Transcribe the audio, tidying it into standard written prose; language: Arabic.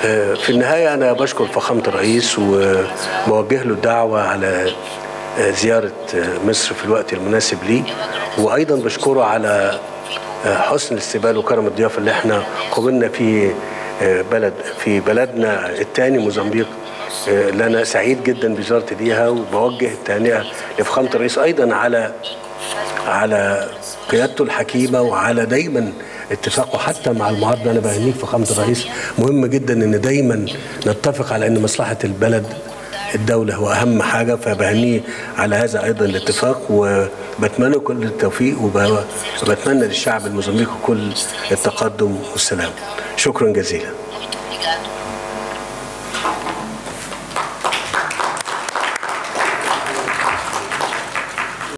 في النهاية أنا بشكر فخامة الرئيس وبوجه له الدعوة على زيارة مصر في الوقت المناسب ليه، وأيضا بشكره على حسن الاستقبال وكرم الضيافة اللي احنا قبلنا في بلدنا الثاني موزمبيق، اللي أنا سعيد جدا بزيارتي ليها، وبوجه التهنئة لفخامة الرئيس أيضا على قيادته الحكيمة وعلى دايما اتفاقه حتى مع المعارضة. أنا بهنيك فخامة الرئيس، مهم جدا إن دايما نتفق على إن مصلحة البلد الدولة هو أهم حاجة، فبهنيه على هذا أيضا الاتفاق، وبتمنى كل التوفيق، وبتمنى للشعب الموزمبيقي كل التقدم والسلام. شكرا جزيلا.